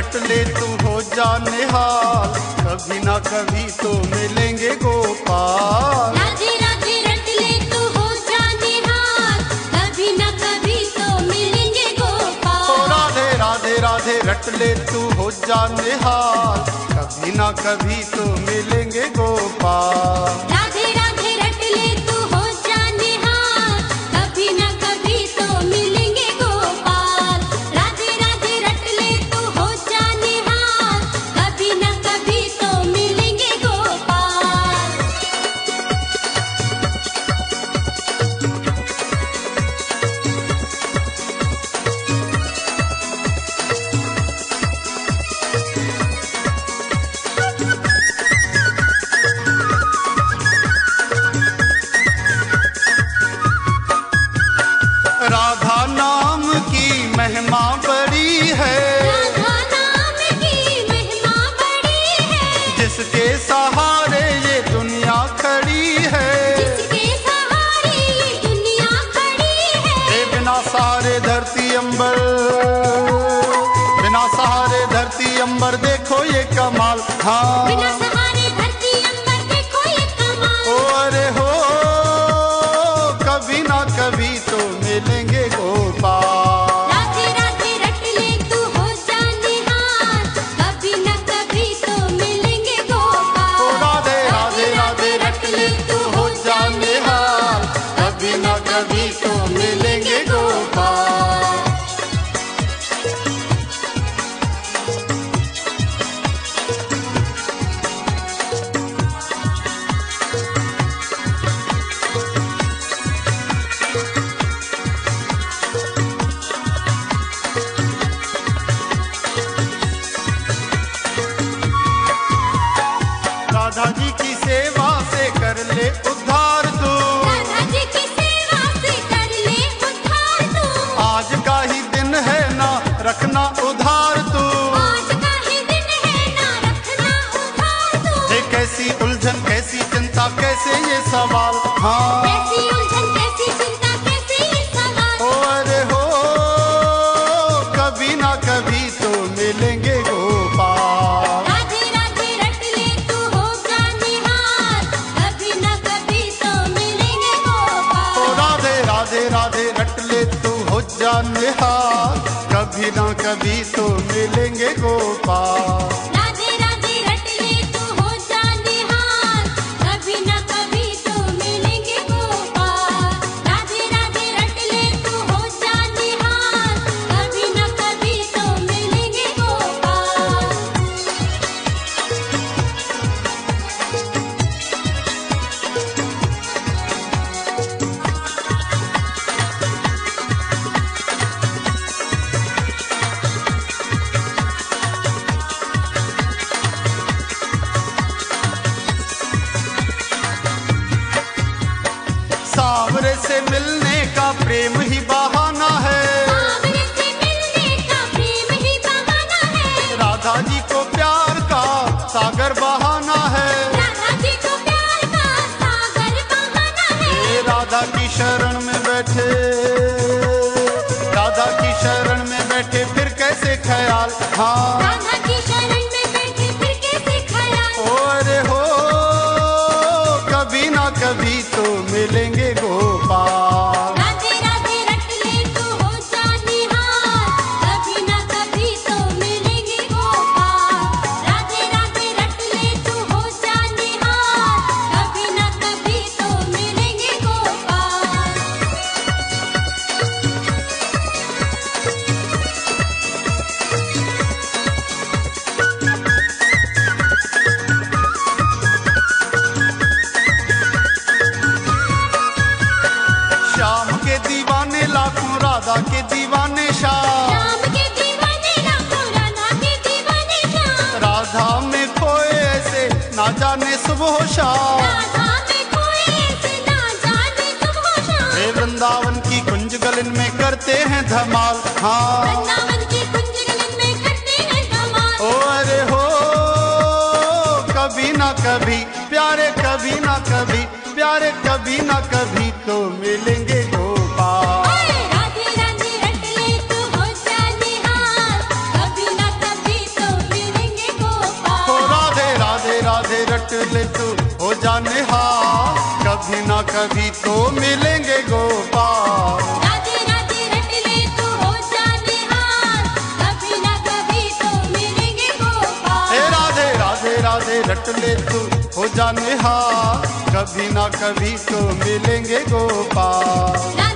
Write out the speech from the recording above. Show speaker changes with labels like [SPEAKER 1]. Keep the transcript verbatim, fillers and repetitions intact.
[SPEAKER 1] रट ले तू हो जा निहाल, कभी ना कभी तो मिलेंगे गोपाल।
[SPEAKER 2] राधे राधे रट ले तू हो जा निहाल, कभी ना कभी तो मिलेंगे गोपाल।
[SPEAKER 1] ओ राधे राधे राधे रट ले तू हो जा निहाल, कभी ना कभी तो मिलेंगे गोपाल।
[SPEAKER 2] राधे राधे रट ले तू हो जा निहाल, कभी ना कभी तो मिलेंगे गोपाल। राधे राधे रट ले तू हो जा निहाल, कभी ना कभी तो मिलेंगे गोपाल।
[SPEAKER 1] राधा नाम की महिमा बड़ी है,
[SPEAKER 2] राधा नाम की महिमा बड़ी है,
[SPEAKER 1] जिसके सहारे ये दुनिया खड़ी है।
[SPEAKER 2] जिसके सहारे ये दुनिया खड़ी है।
[SPEAKER 1] हे बिना सहारे धरती अंबर, बिना सहारे धरती अंबर देखो ये कमाल। हाँ
[SPEAKER 2] बिना सहारे धरती अंबर देखो ये कमाल।
[SPEAKER 1] ओ अरे हो कभी ना कभी तो मिलेंगे गोपाल।
[SPEAKER 2] राधे राधे रट ले तू हो जा निहाल, कभी ना कभी तो मिलेंगे गोपाल।
[SPEAKER 1] ओ राधे राधे राधे रट ले तू हो जा निहाल, कभी ना कभी तो मिलेंगे गोपाल। राधा जी की सेवा से कर ले उद्धार तू,
[SPEAKER 2] राधा जी की सेवा से कर ले उद्धार तू।
[SPEAKER 1] आज का ही दिन है ना रखना उधार तू।
[SPEAKER 2] आज का ही दिन है ना रखना उधार तू।
[SPEAKER 1] हे कैसी उलझन कैसी चिंता कैसे ये सवाल। हाँ
[SPEAKER 2] कैसी उलझन कैसी चिंता कैसे ये सवाल।
[SPEAKER 1] ओ अरे हो कभी ना कभी तो मिलेंगे गोपाल।
[SPEAKER 2] राधे राधे रट ले तू हो जा निहाल, कभी ना कभी तो मिलेंगे गोपाल।
[SPEAKER 1] ओ राधे राधे राधे रट ले तू हो जा निहाल, कभी ना कभी तो मिलेंगे गोपाल।
[SPEAKER 2] राधे राधे रट ले तू हो जा निहाल, कभी ना कभी तो मिलेंगे गोपाल। राधे राधे रट ले तू हो जा निहाल, कभी ना कभी तो मिलेंगे गोपाल।
[SPEAKER 1] सावरे से मिलने का प्रेम ही बहाना है,
[SPEAKER 2] सावरे से मिलने का प्रेम ही बहाना है।
[SPEAKER 1] राधा जी को प्यार का सागर बहाना है।
[SPEAKER 2] राधा जी को प्यार का सागर बहाना है।
[SPEAKER 1] ये राधा की शरण में बैठे, राधा की शरण में बैठे फिर कैसे ख्याल। हाँ
[SPEAKER 2] राधा की शरण में बैठे फिर कैसे ख्याल।
[SPEAKER 1] ओ अरे हो कभी ना कभी तो मिलेंगे गोपाल।
[SPEAKER 2] राधे राधे रट ले तू हो जा निहाल, कभी ना कभी तो मिलेंगे गोपाल। राधे राधे रट ले तू हो जा निहाल, कभी ना कभी तो मिलेंगे गोपाल।
[SPEAKER 1] श्याम के दीवाने लाखों राधा के दीवाने श्याम,
[SPEAKER 2] राम के दीवाने लाखों राधा के दीवाने श्याम।
[SPEAKER 1] राधा में खोए ऐसे ना जाने सुबह शाम।
[SPEAKER 2] राधा में खोए ऐसे ना जाने सुबह शाम।
[SPEAKER 1] हे वृंदावन की कुंज गलन में करते हैं धमाल। हाँ
[SPEAKER 2] वृंदावन की कुंज गलन में करते हैं धमाल।
[SPEAKER 1] ओ अरे हो कभी ना कभी प्यारे कभी ना कभी प्यारे कभी ना कभी तो मिलेंगे गोपाल।
[SPEAKER 2] राधे राधे रट ले तू हो जा निहाल, कभी ना कभी
[SPEAKER 1] कभी ना कभी तो मिलेंगे गोपाल।
[SPEAKER 2] राधे राधे रट ले तू हो जा निहाल, कभी ना कभी तो मिलेंगे गोपाल।
[SPEAKER 1] हे राधे राधे राधे रट ले तू हो जा निहाल, कभी ना कभी तो मिलेंगे गोपाल।